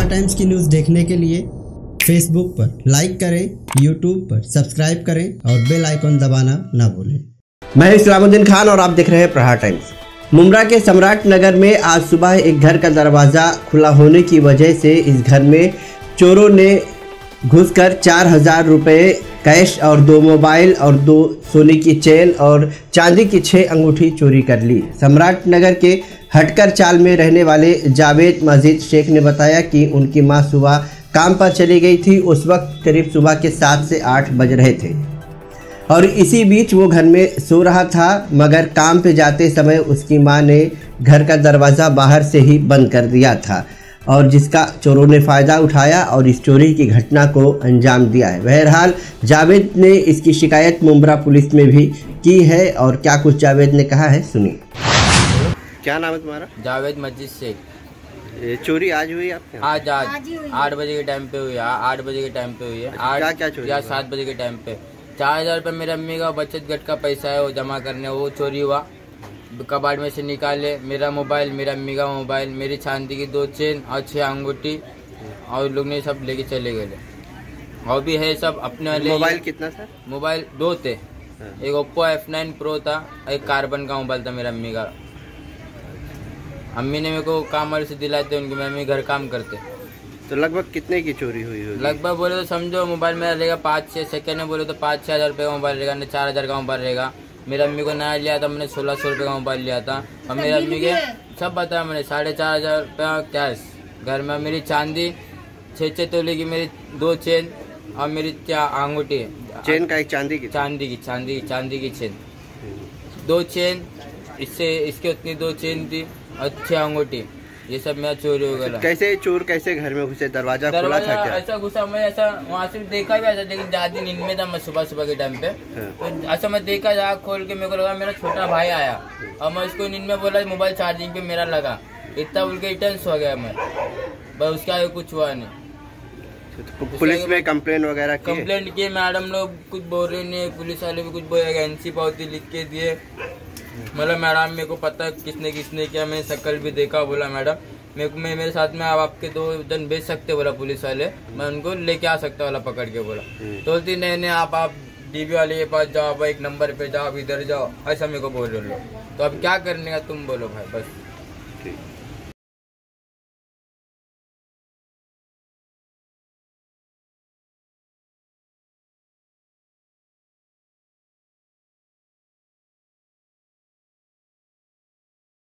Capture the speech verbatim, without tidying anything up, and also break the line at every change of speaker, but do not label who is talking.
प्रहार टाइम्स की न्यूज़ देखने के लिए फेसबुक पर लाइक करें, यूट्यूब पर सब्सक्राइब करें और बेल आइकन दबाना ना भूलें।
मैं इस्लामुद्दीन खान और आप देख रहे हैं प्रहार टाइम्स। मुंब्रा के सम्राट नगर में आज सुबह एक घर का दरवाज़ा खुला होने की वजह से इस घर में चोरों ने घुसकर चार हजार रुपये कैश और दो मोबाइल और दो सोने की चेन और चांदी की छः अंगूठी चोरी कर ली। सम्राट नगर के हटकर चाल में रहने वाले जावेद मजीद शेख ने बताया कि उनकी मां सुबह काम पर चली गई थी। उस वक्त करीब सुबह के सात से आठ बज रहे थे और इसी बीच वो घर में सो रहा था, मगर काम पे जाते समय उसकी मां ने घर का दरवाज़ा बाहर से ही बंद कर दिया था और जिसका चोरों ने फ़ायदा उठाया और इस चोरी की घटना को अंजाम दिया है। बहरहाल जावेद ने इसकी शिकायत मुंब्रा पुलिस में भी की है और क्या कुछ जावेद ने कहा है सुनिए।
क्या नाम है तुम्हारा?
जावेद मस्जिद से।
ये चोरी आज हुई आपके?
आज आज आठ बजे के टाइम पे हुई है। आठ बजे के टाइम पे हुई है।
क्या
आठ
क्या चोरी
या
हुआ?
सात बजे के टाइम पे चार हजार रुपये मेरे अम्मी का बचत गट का पैसा है वो जमा करने, वो चोरी हुआ। कबाड़ में से निकाले मेरा मोबाइल, मेरा अम्मी का मोबाइल, मेरी चांदी की दो चेन और छह अंगूठी और लोग ने सब लेके चले गए। और भी है सब अपने वाले।
मोबाइल कितना था?
मोबाइल दो थे, एक ओप्पो एफ नाइन प्रो था, एक कार्बन का मोबाइल था मेरा अम्मी का। अम्मी ने मेरे को काम वाले से दिलाए थे, उनके मम्मी घर काम करते।
तो लगभग कितने की चोरी हुई होगी?
लगभग बोले तो समझो मोबाइल मेरा रहेगा पाँच छः, सेकेंड में बोले तो पाँच छः हज़ार रुपये का मोबाइल रहेगा, नहीं चार हज़ार का मोबाइल रहेगा। मेरा अम्मी को नया लिया था मैंने, सोलह सौ रुपये का मोबाइल लिया था। और मेरी अम्मी के सब बताया मैंने, साढ़े चार हज़ार रुपया कैश घर में। मेरी चांदी छः छः तोले की मेरी दो चेन और मेरी क्या अंगूठी।
चेन का एक चांदी की?
चांदी की चांदी चांदी की चेन, दो चेन, इससे इसके उतनी दो चेन थी और छः अंगूठी। ये सब मेरा चोरी हो गया।
कैसे चोर कैसे घर में घुसे? दरवाजा खुला था क्या?
ऐसा घुसा मैं, ऐसा वहाँ से देखा भी ऐसा, लेकिन ज्यादा नींद में था मैं सुबह सुबह के टाइम पे। तो ऐसा मैं देखा, आँख खोल के मेरे को लगा मेरा छोटा भाई आया और मैं उसको नींद में बोला मोबाइल चार्जिंग पे मेरा लगा, इतना बोल के रिटर्न हो गया मैं, बस उसके आगे कुछ हुआ नहीं।
तो पुलिस में कंप्लेन वगैरह की?
कंप्लेंट किए, मैडम लोग कुछ बोल रहे नहीं, पुलिस वाले भी कुछ बोल रहे, एनसी पावती लिख के दिए। मतलब मैडम मेरे को पता है किसने किसने किया, मैंने शक्ल भी देखा। बोला मैडम मेरे को, मैं मेरे साथ में आप आपके दो जन भेज सकते, बोला पुलिस वाले, मैं उनको लेके आ सकता वाला पकड़ के। बोला तो बोलती नहीं नहीं आप आप डीबी वाले के पास जाओ, भाई एक नंबर पे जाओ, इधर जाओ, ऐसा मेरे को बोल रहे लोग। तो अब क्या करने का तुम बोलो भाई, बस।